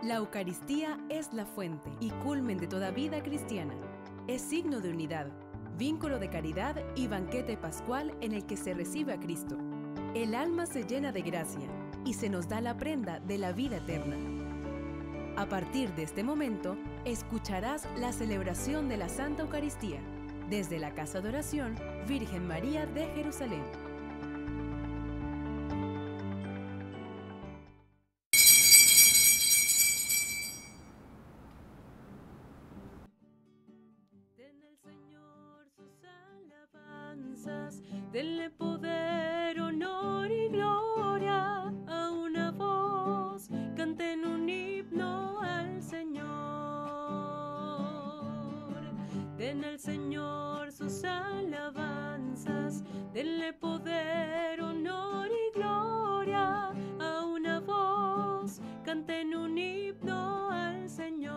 La Eucaristía es la fuente y culmen de toda vida cristiana. Es signo de unidad, vínculo de caridad y banquete pascual en el que se recibe a Cristo. El alma se llena de gracia y se nos da la prenda de la vida eterna. A partir de este momento, escucharás la celebración de la Santa Eucaristía desde la Casa de Oración Virgen María de Jerusalén. Denle poder, honor y gloria a una voz, canten un himno al Señor. Den al Señor sus alabanzas, denle poder, honor y gloria a una voz, canten un himno al Señor.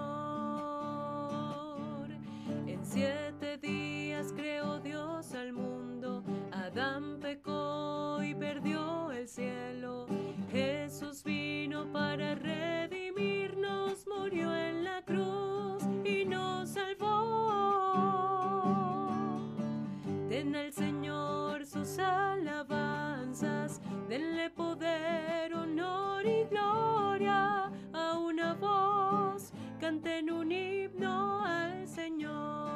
En 7 días creó Dios al mundo, Adán pecó y perdió el cielo. Jesús vino para redimirnos, murió en la cruz y nos salvó. Den al Señor sus alabanzas, denle poder, honor y gloria a una voz, canten un himno al Señor.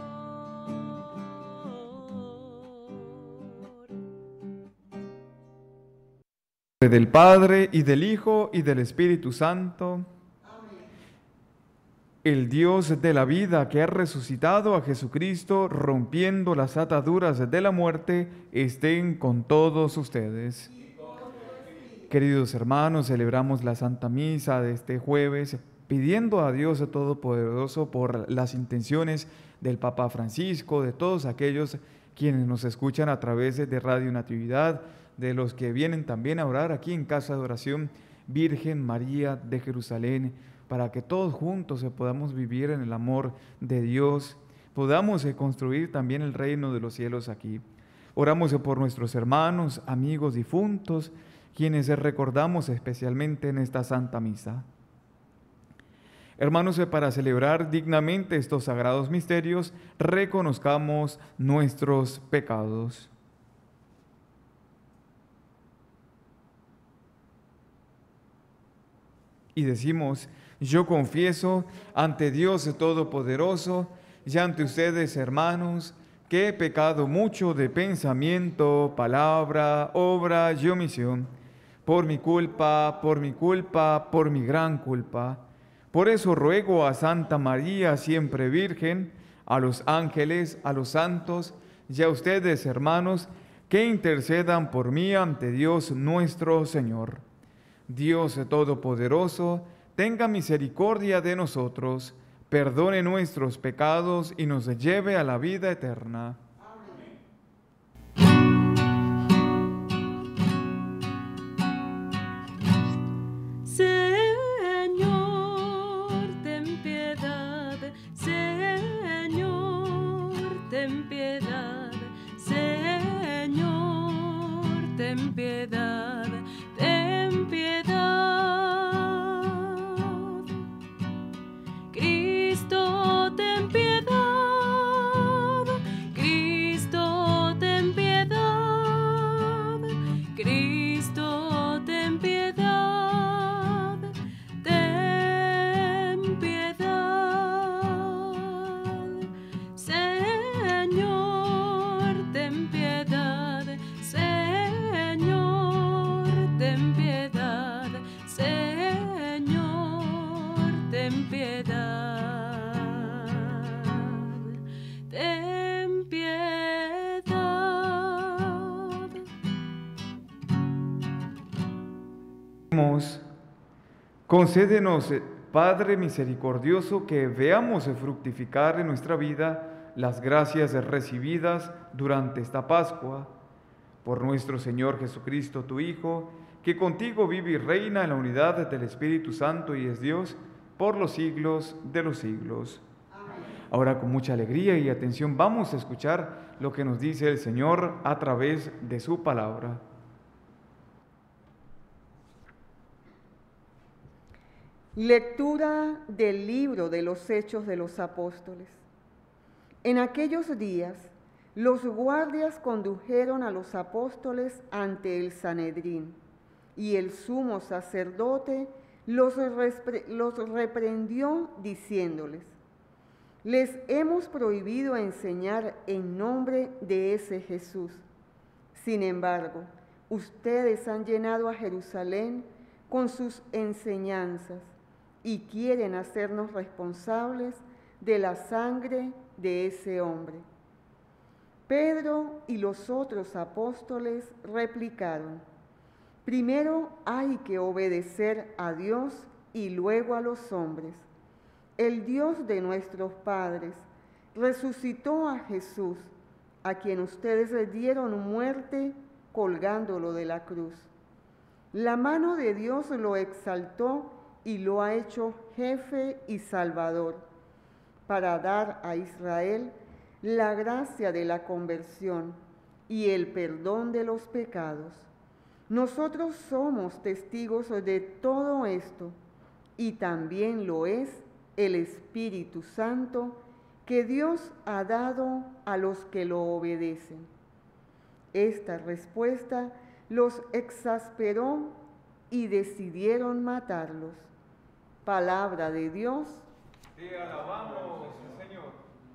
Del Padre, y del Hijo, y del Espíritu Santo. Amén. El Dios de la vida, que ha resucitado a Jesucristo, rompiendo las ataduras de la muerte, estén con todos ustedes. Queridos hermanos, celebramos la Santa Misa de este jueves, pidiendo a Dios Todopoderoso por las intenciones del Papa Francisco, de todos aquellos quienes nos escuchan a través de Radio Natividad, de los que vienen también a orar aquí en Casa de Oración Virgen María de Jerusalén, para que todos juntos podamos vivir en el amor de Dios, podamos construir también el reino de los cielos aquí. Oramos por nuestros hermanos, amigos difuntos, quienes recordamos especialmente en esta Santa Misa. Hermanos, para celebrar dignamente estos sagrados misterios, reconozcamos nuestros pecados. Y decimos: yo confieso ante Dios Todopoderoso y ante ustedes, hermanos, que he pecado mucho de pensamiento, palabra, obra y omisión, por mi culpa, por mi gran culpa. Por eso ruego a Santa María, siempre Virgen, a los ángeles, a los santos y a ustedes, hermanos, que intercedan por mí ante Dios nuestro Señor. Dios Todopoderoso, tenga misericordia de nosotros, perdone nuestros pecados y nos lleve a la vida eterna. Concédenos, Padre misericordioso, que veamos fructificar en nuestra vida las gracias recibidas durante esta Pascua. Por nuestro Señor Jesucristo, tu Hijo, que contigo vive y reina en la unidad del Espíritu Santo y es Dios por los siglos de los siglos. Amén. Ahora, con mucha alegría y atención, vamos a escuchar lo que nos dice el Señor a través de su palabra. Lectura del libro de los Hechos de los Apóstoles. En aquellos días, los guardias condujeron a los apóstoles ante el Sanedrín, y el sumo sacerdote los reprendió diciéndoles: les hemos prohibido enseñar en nombre de ese Jesús. Sin embargo, ustedes han llenado a Jerusalén con sus enseñanzas y quieren hacernos responsables de la sangre de ese hombre. Pedro y los otros apóstoles replicaron: primero hay que obedecer a Dios y luego a los hombres. El Dios de nuestros padres resucitó a Jesús, a quien ustedes le dieron muerte colgándolo de la cruz. La mano de Dios lo exaltó y lo ha hecho jefe y salvador, para dar a Israel la gracia de la conversión y el perdón de los pecados. Nosotros somos testigos de todo esto, y también lo es el Espíritu Santo que Dios ha dado a los que lo obedecen. Esta respuesta los exasperó y decidieron matarlos. Palabra de Dios. Te alabamos, Señor.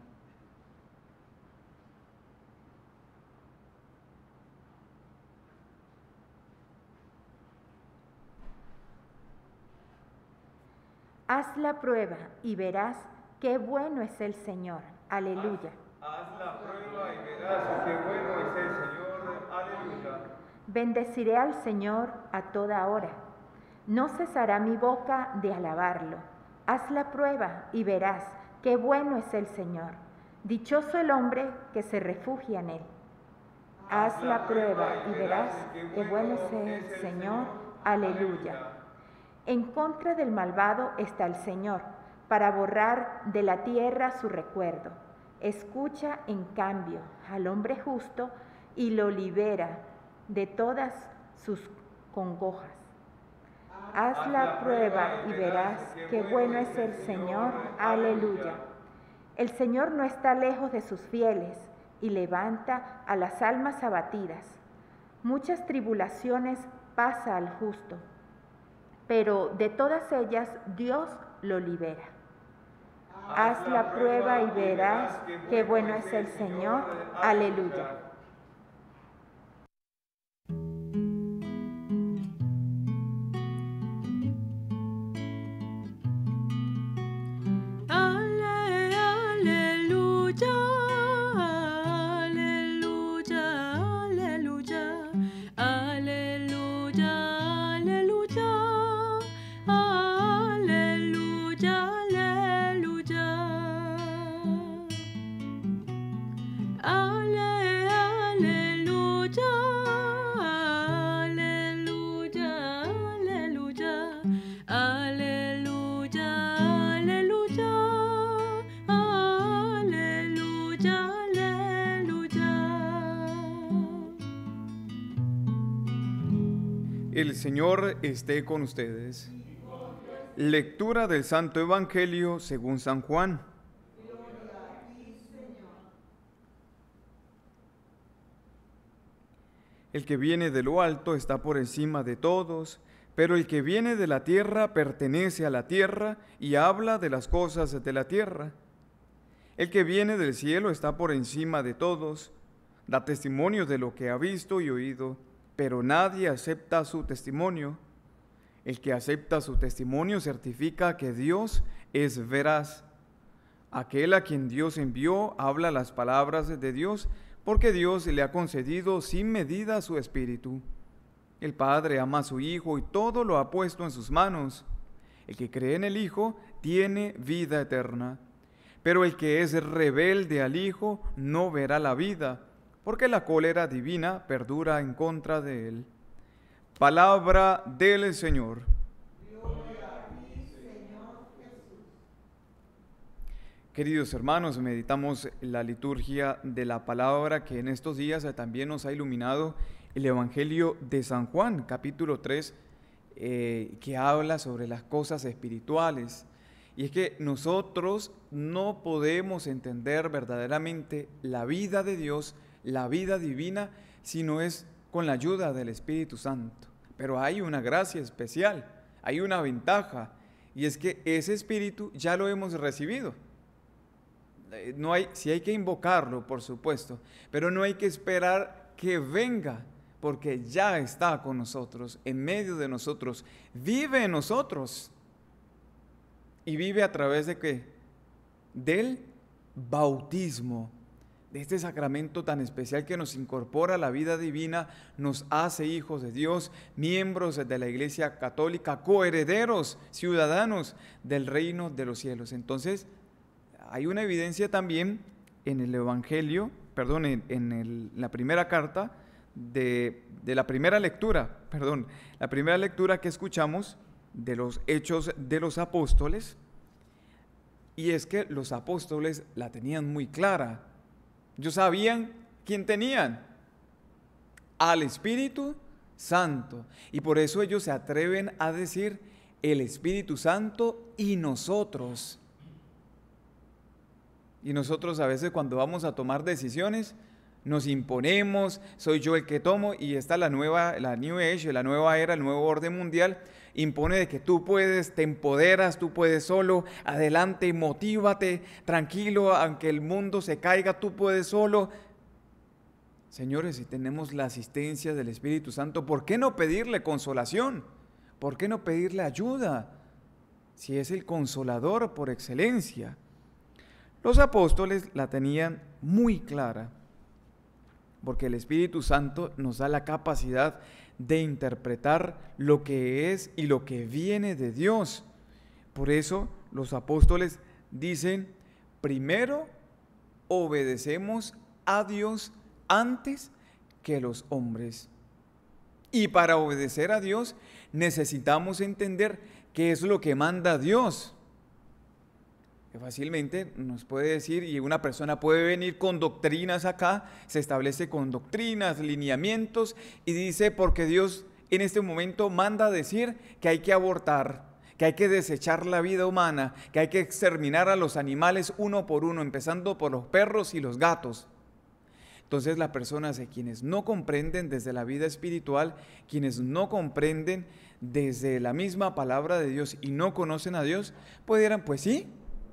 Haz la prueba y verás qué bueno es el Señor. Aleluya. Haz la prueba y verás qué bueno es el Señor. Aleluya. Bendeciré al Señor a toda hora. No cesará mi boca de alabarlo. Haz la prueba y verás qué bueno es el Señor. Dichoso el hombre que se refugia en él. Haz la prueba y verás qué bueno es el Señor. Aleluya. En contra del malvado está el Señor, para borrar de la tierra su recuerdo. Escucha, en cambio, al hombre justo y lo libera de todas sus congojas. Haz la prueba y verás qué bueno es el Señor. Aleluya. El Señor no está lejos de sus fieles y levanta a las almas abatidas. Muchas tribulaciones pasa al justo, pero de todas ellas Dios lo libera. Haz la prueba y verás qué bueno es el Señor. Aleluya. El Señor esté con ustedes. Lectura del Santo Evangelio según San Juan. El que viene de lo alto está por encima de todos, pero el que viene de la tierra pertenece a la tierra y habla de las cosas de la tierra. El que viene del cielo está por encima de todos, da testimonio de lo que ha visto y oído, pero nadie acepta su testimonio. El que acepta su testimonio certifica que Dios es veraz. Aquel a quien Dios envió habla las palabras de Dios, porque Dios le ha concedido sin medida su Espíritu. El Padre ama a su Hijo y todo lo ha puesto en sus manos. El que cree en el Hijo tiene vida eterna, pero el que es rebelde al Hijo no verá la vida, porque la cólera divina perdura en contra de él. Palabra del Señor. Gloria a ti, Señor Jesús. Queridos hermanos, meditamos la liturgia de la palabra que en estos días también nos ha iluminado el Evangelio de San Juan, capítulo 3, que habla sobre las cosas espirituales. Y es que nosotros no podemos entender verdaderamente la vida de Dios, la vida divina, si no es con la ayuda del Espíritu Santo. Pero hay una gracia especial, hay una ventaja, y es que ese Espíritu ya lo hemos recibido. Sí hay que invocarlo, por supuesto, pero no hay que esperar que venga, porque ya está con nosotros, en medio de nosotros, vive en nosotros. ¿Y vive a través de qué? Del bautismo, de este sacramento tan especial que nos incorpora a la vida divina, nos hace hijos de Dios, miembros de la Iglesia Católica, coherederos, ciudadanos del reino de los cielos. Entonces, hay una evidencia también en el Evangelio, la primera carta de la primera lectura, la primera lectura que escuchamos de los Hechos de los Apóstoles, y es que los apóstoles la tenían muy clara. Ellos sabían quién tenían, al Espíritu Santo, y por eso ellos se atreven a decir el Espíritu Santo y nosotros. Y nosotros a veces cuando vamos a tomar decisiones nos imponemos, soy yo el que tomo, y está la New Age, la nueva era, el nuevo orden mundial, impone de que tú puedes, te empoderas, tú puedes solo, adelante, motívate, tranquilo, aunque el mundo se caiga, tú puedes solo. Señores, si tenemos la asistencia del Espíritu Santo, ¿por qué no pedirle consolación? ¿Por qué no pedirle ayuda? Si es el consolador por excelencia. Los apóstoles la tenían muy clara, porque el Espíritu Santo nos da la capacidad de interpretar lo que es y lo que viene de Dios. Por eso los apóstoles dicen, primero obedecemos a Dios antes que los hombres. Y para obedecer a Dios necesitamos entender qué es lo que manda Dios. Fácilmente nos puede decir, y una persona puede venir con doctrinas acá, se establece con doctrinas, lineamientos, y dice, porque Dios en este momento manda decir que hay que abortar, que hay que desechar la vida humana, que hay que exterminar a los animales uno por uno, empezando por los perros y los gatos. Entonces las personas quienes no comprenden desde la vida espiritual, quienes no comprenden desde la misma palabra de Dios y no conocen a Dios, pues dirán, pues sí,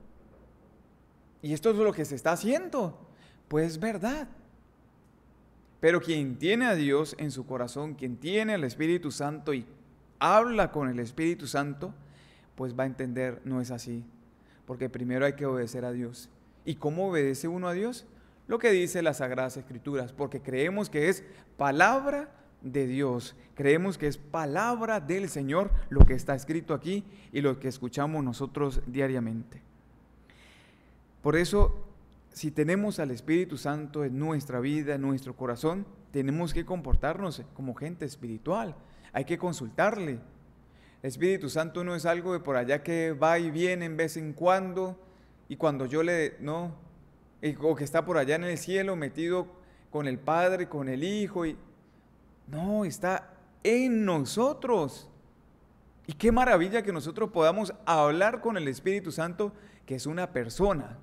y esto es lo que se está haciendo, pues verdad. Pero quien tiene a Dios en su corazón, quien tiene al Espíritu Santo y habla con el Espíritu Santo, pues va a entender, no es así, porque primero hay que obedecer a Dios. ¿Y cómo obedece uno a Dios? Lo que dice las Sagradas Escrituras, porque creemos que es palabra de Dios, creemos que es palabra del Señor lo que está escrito aquí y lo que escuchamos nosotros diariamente. Por eso, si tenemos al Espíritu Santo en nuestra vida, en nuestro corazón, tenemos que comportarnos como gente espiritual. Hay que consultarle. El Espíritu Santo no es algo de por allá que va y viene en vez en cuando, y cuando yo o que está por allá en el cielo metido con el Padre, con el Hijo. No, está en nosotros. Y qué maravilla que nosotros podamos hablar con el Espíritu Santo, que es una persona,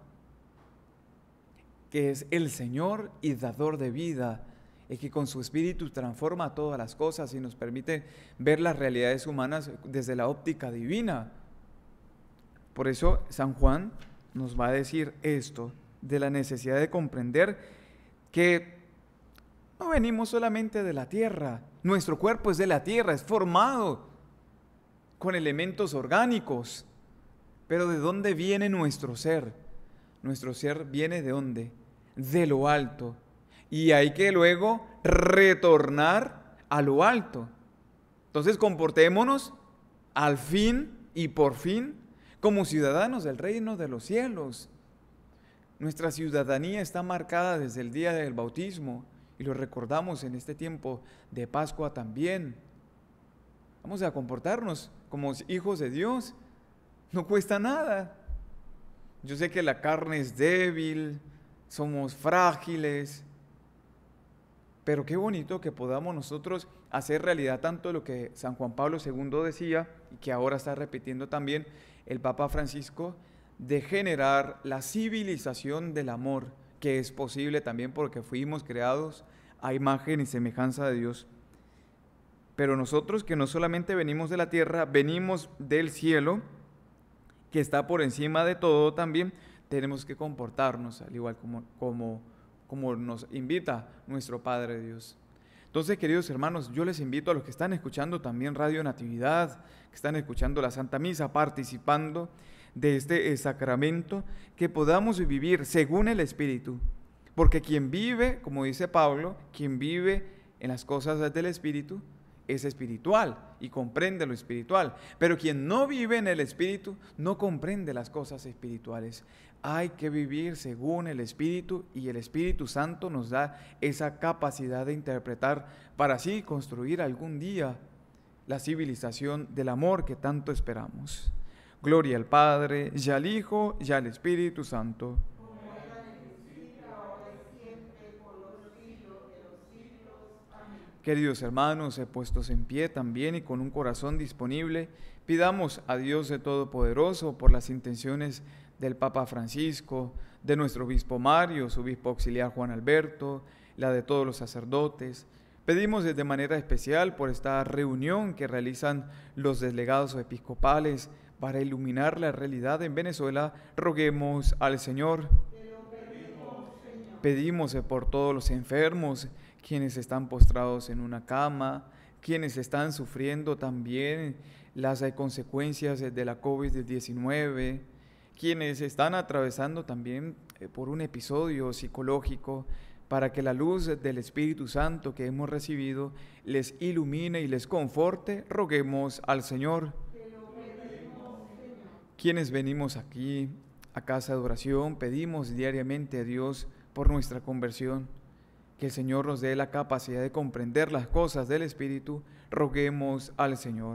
que es el Señor y dador de vida, el que con su Espíritu transforma todas las cosas y nos permite ver las realidades humanas desde la óptica divina. Por eso San Juan nos va a decir esto, de la necesidad de comprender que no venimos solamente de la tierra, nuestro cuerpo es de la tierra, es formado con elementos orgánicos, pero ¿de dónde viene nuestro ser? Nuestro ser viene ¿de dónde? De lo alto. Y hay que luego retornar a lo alto. Entonces comportémonos al fin y por fin como ciudadanos del reino de los cielos. Nuestra ciudadanía está marcada desde el día del bautismo y lo recordamos en este tiempo de Pascua también. Vamos a comportarnos como hijos de Dios. No cuesta nada. Yo sé que la carne es débil, somos frágiles, Pero qué bonito que podamos nosotros hacer realidad tanto lo que San Juan Pablo II decía, y que ahora está repitiendo también el Papa Francisco, de generar la civilización del amor, que es posible también porque fuimos creados a imagen y semejanza de Dios. Pero nosotros, que no solamente venimos de la tierra, venimos del cielo, que está por encima de todo también, tenemos que comportarnos al igual como nos invita nuestro Padre Dios. Entonces, queridos hermanos, yo les invito a los que están escuchando también Radio Natividad, que están escuchando la Santa Misa, participando de este sacramento, que podamos vivir según el Espíritu. Porque quien vive, como dice Pablo, quien vive en las cosas del Espíritu es espiritual y comprende lo espiritual. Pero quien no vive en el Espíritu no comprende las cosas espirituales. Hay que vivir según el Espíritu, y el Espíritu Santo nos da esa capacidad de interpretar para así construir algún día la civilización del amor que tanto esperamos. Gloria al Padre, y al Hijo, y al Espíritu Santo. Queridos hermanos, puestos en pie también y con un corazón disponible, pidamos a Dios de Todopoderoso por las intenciones del Papa Francisco, de nuestro obispo Mario, su obispo auxiliar Juan Alberto, la de todos los sacerdotes. Pedimos de manera especial por esta reunión que realizan los delegados episcopales para iluminar la realidad en Venezuela. Roguemos al Señor. Pedimos por todos los enfermos, quienes están postrados en una cama, quienes están sufriendo también las consecuencias de la COVID-19, quienes están atravesando también por un episodio psicológico, para que la luz del Espíritu Santo que hemos recibido les ilumine y les conforte. Roguemos al Señor. Quienes venimos aquí a casa de oración, pedimos diariamente a Dios por nuestra conversión, que el Señor nos dé la capacidad de comprender las cosas del Espíritu. Roguemos al Señor.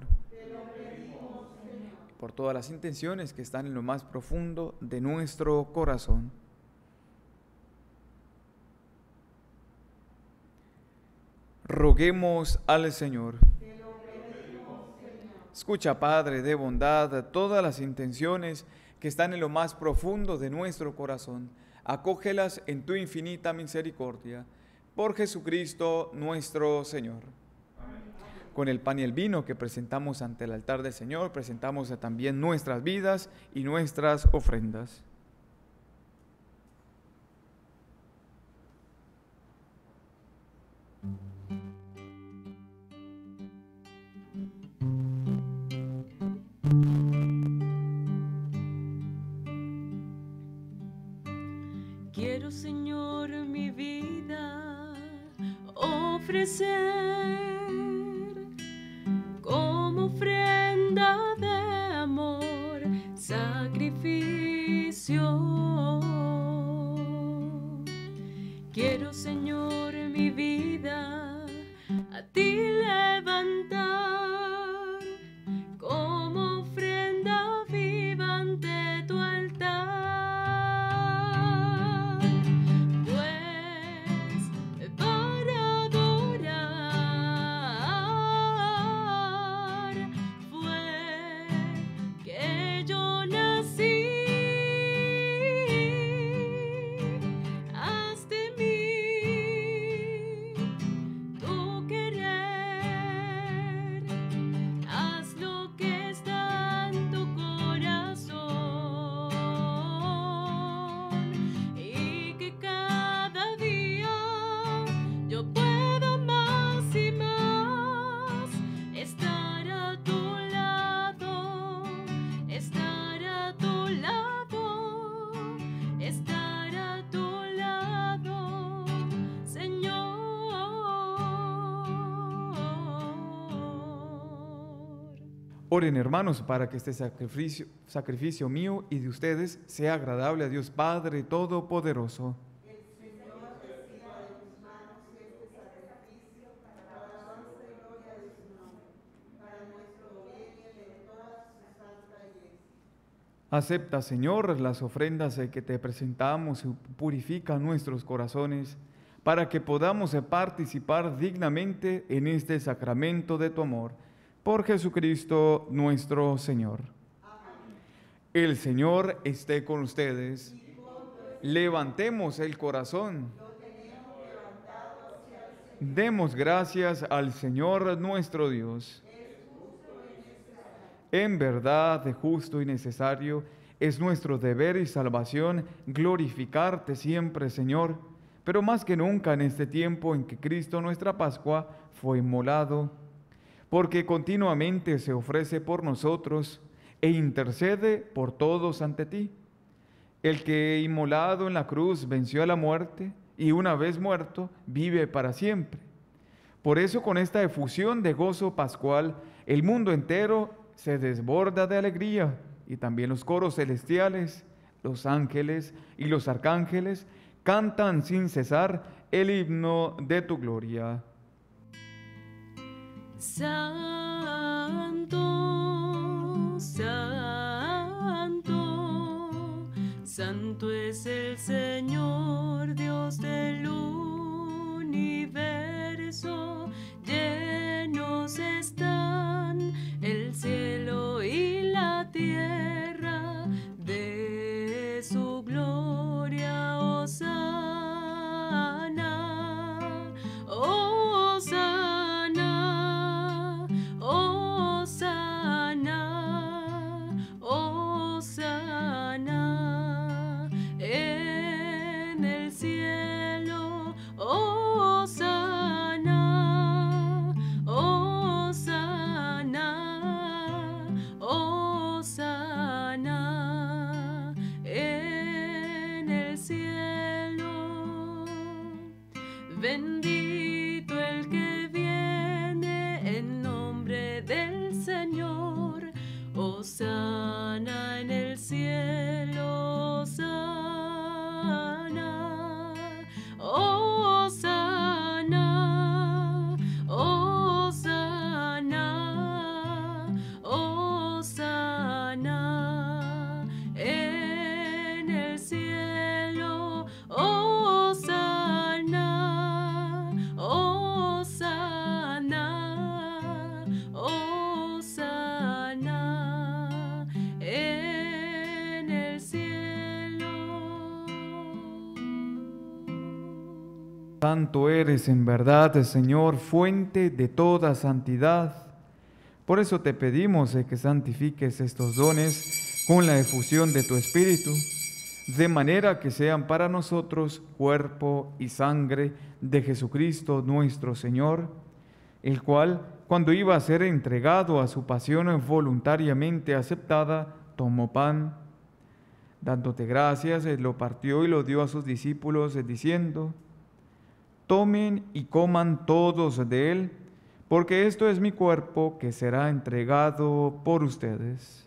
Por todas las intenciones que están en lo más profundo de nuestro corazón. Roguemos al Señor. Escucha, Padre de bondad, todas las intenciones que están en lo más profundo de nuestro corazón. Acógelas en tu infinita misericordia. Por Jesucristo nuestro Señor. Amén. Con el pan y el vino que presentamos ante el altar del Señor, presentamos también nuestras vidas y nuestras ofrendas. Quiero, Señor, mi vida ofrecer como ofrenda de amor, sacrificio. Quiero, Señor, mi vida a ti levantar como ofrenda viva ante tu altar. Oren, hermanos, para que este sacrificio mío y de ustedes sea agradable a Dios Padre Todopoderoso. El Señor reciba de tus manos este sacrificio para alabanza y gloria de su nombre, para nuestro bien y el de toda su santa iglesia. Acepta, Señor, las ofrendas que te presentamos y purifica nuestros corazones, para que podamos participar dignamente en este sacramento de tu amor. Por Jesucristo nuestro Señor. Amén. El Señor esté con ustedes. Levantemos el corazón. Demos gracias al Señor nuestro Dios. En verdad, es justo y necesario, es nuestro deber y salvación glorificarte siempre, Señor, pero más que nunca en este tiempo en que Cristo, nuestra Pascua, fue inmolado, porque continuamente se ofrece por nosotros e intercede por todos ante ti. El que inmolado en la cruz venció a la muerte y una vez muerto vive para siempre. Por eso con esta efusión de gozo pascual el mundo entero se desborda de alegría y también los coros celestiales, los ángeles y los arcángeles cantan sin cesar el himno de tu gloria. Santo, santo, santo es el Señor, Dios del universo. Llenos están el cielo y la tierra de su gloria. Hosana, hosana, hosana, hosana en el cielo. Hosana, hosana, hosana en el cielo. Bendito el que viene en nombre del Señor. Hosana en el cielo. Hosana, hosana, hosana, hosana en el cielo. Hosana, hosana, hosana en el cielo. Santo eres en verdad, Señor, fuente de toda santidad. Por eso te pedimos que santifiques estos dones con la efusión de tu Espíritu, de manera que sean para nosotros cuerpo y sangre de Jesucristo nuestro Señor, el cual, cuando iba a ser entregado a su pasión voluntariamente aceptada, tomó pan, dándote gracias, lo partió y lo dio a sus discípulos, diciendo: tomen y coman todos de él, porque esto es mi cuerpo que será entregado por ustedes.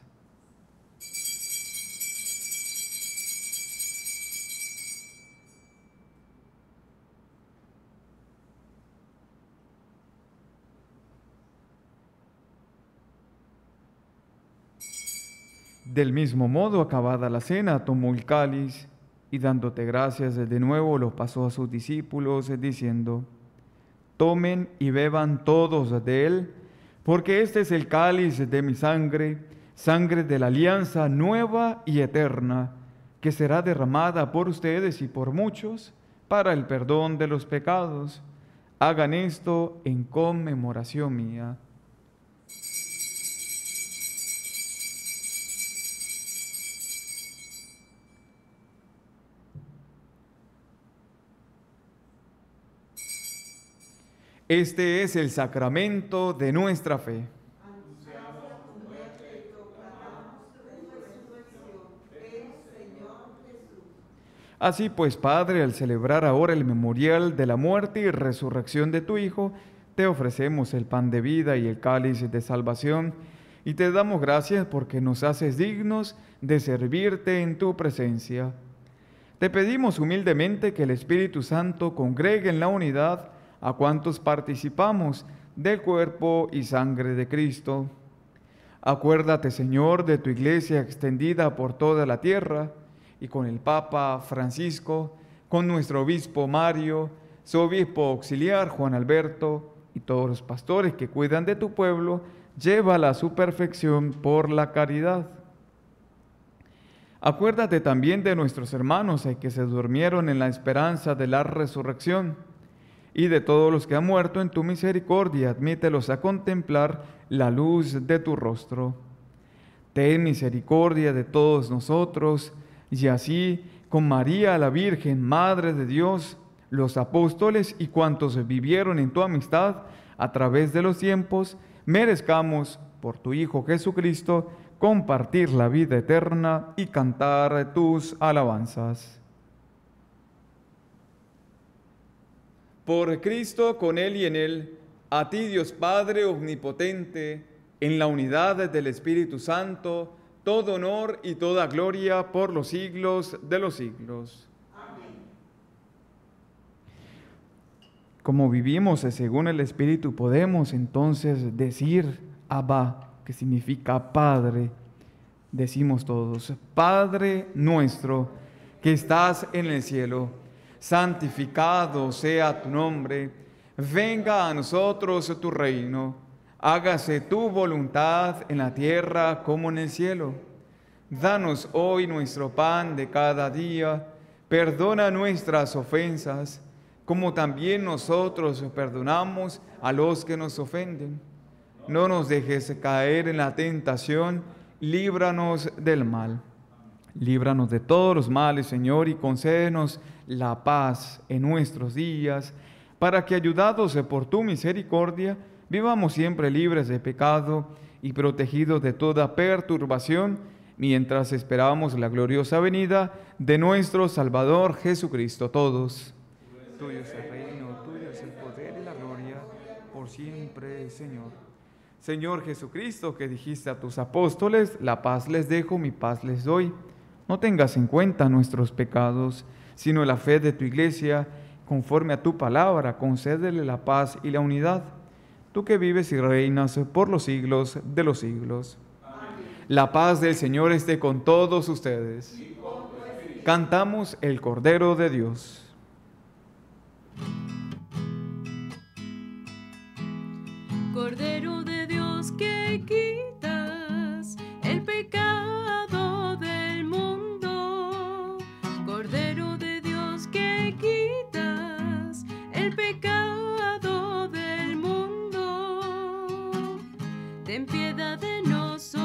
Del mismo modo, acabada la cena, tomó el cáliz y dándote gracias de nuevo lo pasó a sus discípulos diciendo: tomen y beban todos de él, porque este es el cáliz de mi sangre, sangre de la alianza nueva y eterna, que será derramada por ustedes y por muchos para el perdón de los pecados. Hagan esto en conmemoración mía. Este es el sacramento de nuestra fe. Así pues, Padre, al celebrar ahora el memorial de la muerte y resurrección de tu Hijo, te ofrecemos el pan de vida y el cáliz de salvación, y te damos gracias porque nos haces dignos de servirte en tu presencia. Te pedimos humildemente que el Espíritu Santo congregue en la unidad a cuantos participamos del cuerpo y sangre de Cristo. Acuérdate, Señor, de tu iglesia extendida por toda la tierra, y con el Papa Francisco, con nuestro obispo Mario, su obispo auxiliar Juan Alberto y todos los pastores que cuidan de tu pueblo, llévala a su perfección por la caridad. Acuérdate también de nuestros hermanos que se durmieron en la esperanza de la resurrección, y de todos los que han muerto en tu misericordia, admítelos a contemplar la luz de tu rostro. Ten misericordia de todos nosotros, y así, con María la Virgen, Madre de Dios, los apóstoles y cuantos vivieron en tu amistad a través de los tiempos, merezcamos, por tu Hijo Jesucristo, compartir la vida eterna y cantar tus alabanzas. Por Cristo, con Él y en Él, a ti Dios Padre omnipotente, en la unidad del Espíritu Santo, todo honor y toda gloria por los siglos de los siglos. Amén. Como vivimos según el Espíritu, podemos entonces decir Abba, que significa Padre. Decimos todos: Padre nuestro, que estás en el cielo, santificado sea tu nombre, venga a nosotros tu reino, hágase tu voluntad en la tierra como en el cielo. Danos hoy nuestro pan de cada día, perdona nuestras ofensas, como también nosotros perdonamos a los que nos ofenden. No nos dejes caer en la tentación, líbranos del mal. Líbranos de todos los males, Señor, y concédenos la paz en nuestros días, para que, ayudados por tu misericordia, vivamos siempre libres de pecado y protegidos de toda perturbación, mientras esperamos la gloriosa venida de nuestro Salvador Jesucristo. Todos. Tuyo es el reino, tuyo es el poder y la gloria, por siempre, Señor. Señor Jesucristo, que dijiste a tus apóstoles: la paz les dejo, mi paz les doy. No tengas en cuenta nuestros pecados, sino la fe de tu Iglesia. Conforme a tu palabra, concédele la paz y la unidad. Tú que vives y reinas por los siglos de los siglos. Amén. La paz del Señor esté con todos ustedes. Y con tu espíritu. Cantamos el Cordero de Dios. Cordero de Dios, que quitas el pecado del mundo. Cordero de Dios, que quitas el pecado del mundo. Ten piedad de nosotros.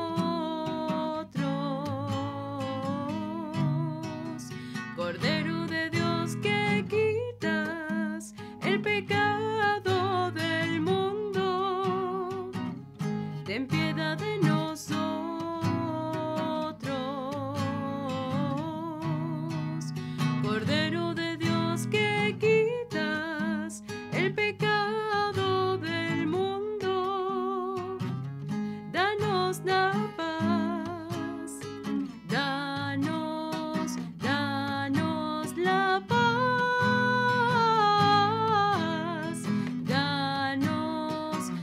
Cordero de Dios, que quitas el pecado del mundo. Ten piedad de nosotros. Cordero de Dios, que quitas el pecado del mundo. Danos la paz. Danos la paz. Danos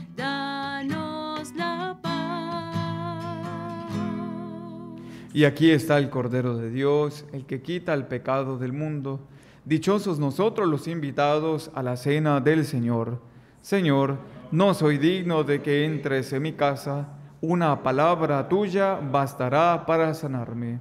la paz. Y aquí está el Cordero de Dios, el que quita el pecado del mundo. Dichosos nosotros los invitados a la cena del Señor. Señor, no soy digno de que entres en mi casa. Una palabra tuya bastará para sanarme.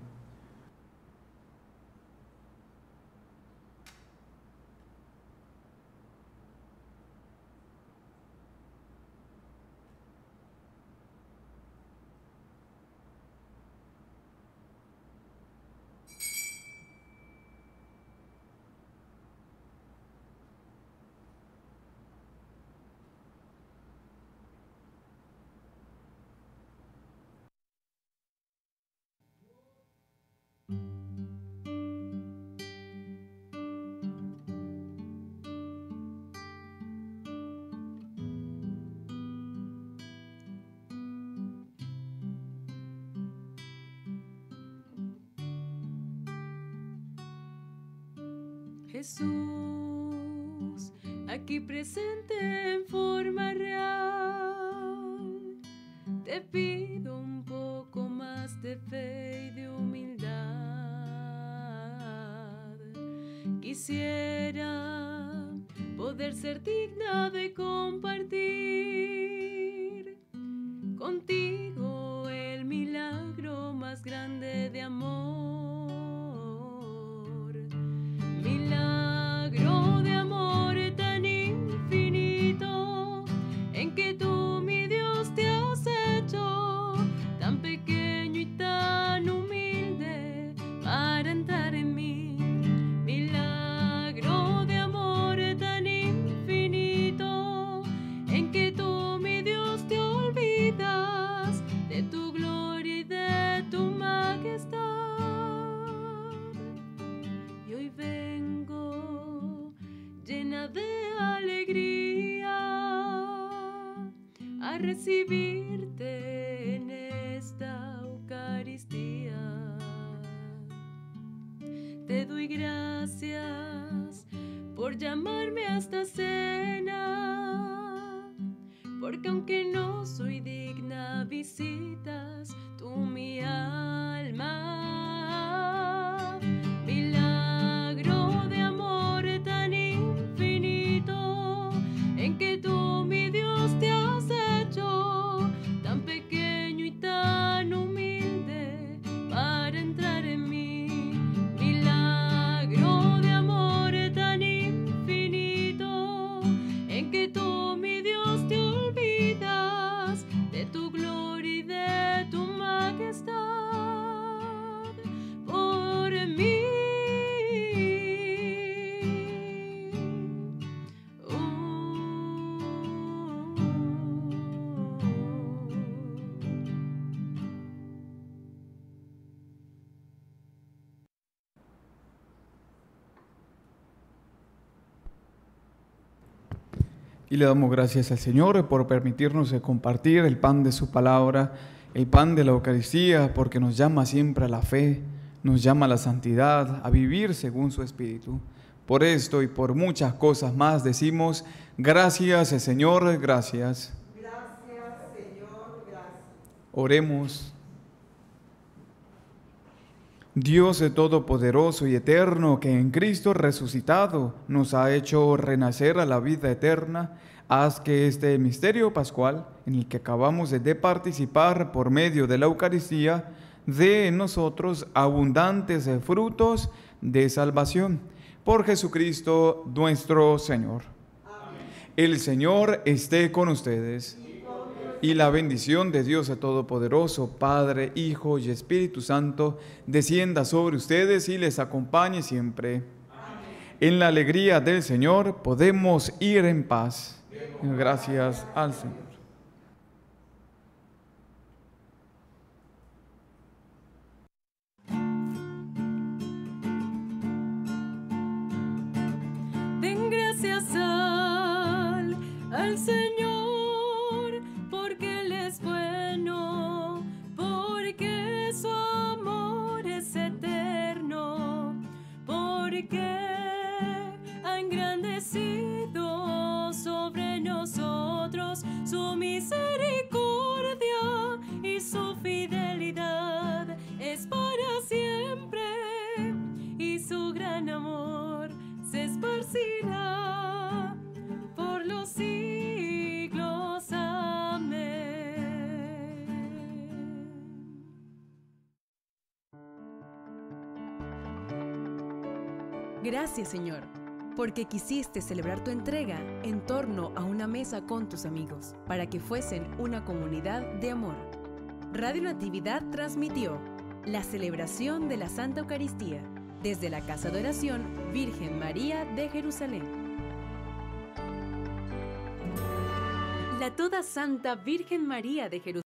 Jesús, aquí presente en forma real, te pido un poco más de fe y de humildad. Quisiera poder ser digna de compartir contigo el milagro más grande de amor. Milagro de amor tan infinito, en que tú, mi Dios, te has hecho tan pequeño y tan humilde para entrar en mí. Milagro de amor tan infinito, en que tú, mi Dios, te olvidas de tu gloria y de tu majestad. Y hoy vengo llena de alegría a recibirte en esta Eucaristía. Te doy gracias por llamarme a esta cena, porque aunque no soy digna, visitas tú mi alma. Milagro de amor tan infinito, en que tú, mi Dios, te has hecho tan pequeño y tan humilde para entrar en mí. Milagro de amor tan infinito, en que tú, mi Dios, te olvidas de tu gloria y de tu majestad por mí. Y le damos gracias al Señor por permitirnos compartir el pan de su palabra, el pan de la Eucaristía, porque nos llama siempre a la fe, nos llama a la santidad, a vivir según su Espíritu. Por esto y por muchas cosas más decimos, gracias Señor, gracias. Gracias, Señor, gracias. Oremos. Dios todopoderoso y eterno, que en Cristo resucitado nos ha hecho renacer a la vida eterna, haz que este misterio pascual, en el que acabamos de participar por medio de la Eucaristía, dé en nosotros abundantes frutos de salvación. Por Jesucristo nuestro Señor. Amén. El Señor esté con ustedes. Y la bendición de Dios Todopoderoso, Padre, Hijo y Espíritu Santo, descienda sobre ustedes y les acompañe siempre. Amén. En la alegría del Señor podemos ir en paz. Gracias al Señor. Den gracias al Señor, porque Él es bueno, porque su amor es eterno, porque ha engrandecido sobre nosotros su misericordia y su fidelidad es para siempre, y su gran amor se esparcirá por los siglos. Amén. Gracias, Señor, porque quisiste celebrar tu entrega en torno a una mesa con tus amigos, para que fuesen una comunidad de amor. Radio Natividad transmitió la celebración de la Santa Eucaristía desde la Casa de Oración Virgen María de Jerusalén. La Toda Santa Virgen María de Jerusalén